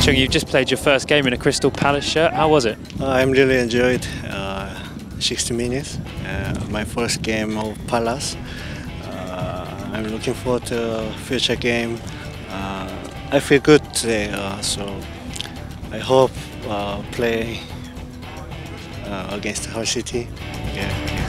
Chung, you've just played your first game in a Crystal Palace shirt. How was it? I'm really enjoyed 60 minutes. My first game of Palace. I'm looking forward to future game. I feel good today, so I hope play against Hull City. Yeah.